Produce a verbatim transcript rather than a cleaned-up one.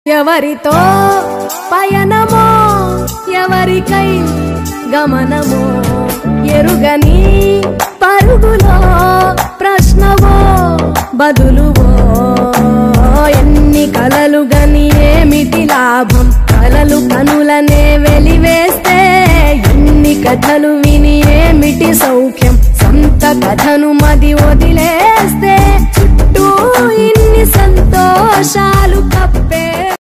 ఎవరితో పయనమో ఎవరికై గమనమో ఎరుగని పరుగులో ప్రశ్నవో బదులువో ఎన్ని కలలు గని ఏమిటి లాభం కలలు కనులనే వెలివేస్తే ఎన్ని కథలు విని ఏమిటి సౌఖ్యం సంత కథను మది వదిలేస్తే చుట్టూ ఇన్ని సంతోషాలు కప్పే